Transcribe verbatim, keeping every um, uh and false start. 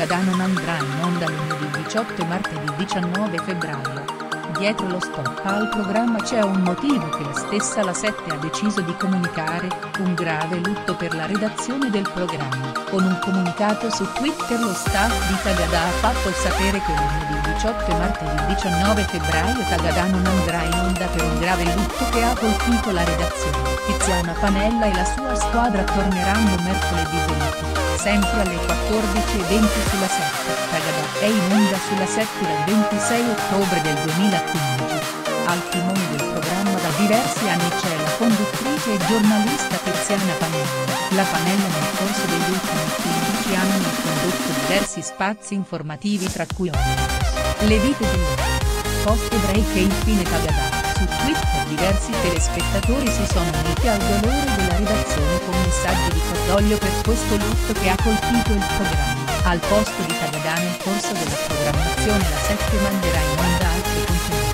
Tagadà non andrà in onda lunedì diciotto e martedì diciannove febbraio. Dietro lo stop al programma c'è un motivo che la stessa La sette ha deciso di comunicare: un grave lutto per la redazione del programma. Con un comunicato su Twitter lo staff di Tagadà ha fatto sapere che lunedì diciotto e martedì diciannove febbraio Tagadà non andrà in onda per un grave lutto che ha colpito la redazione. Tiziana Pannella e la sua squadra torneranno mercoledì venti, sempre alle quattordici e venti sulla sette. Tagadà è in onda sulla sette dal ventisei ottobre del duemilaquindici. Al timone del programma da diversi anni c'è la conduttrice e giornalista Tiziana Pannella. La Pannella nel corso degli ultimi quindici anni ha condotto diversi spazi informativi tra cui Omnibus, Le vite dell'uomo, Post e Break e infine Tagadà. Su Twitter diversi telespettatori si sono uniti al dolore della redazione con messaggi di cordoglio per questo lutto che ha colpito il programma. Al posto di Tagadà nel corso della programmazione La sette manderà in onda altri contenuti.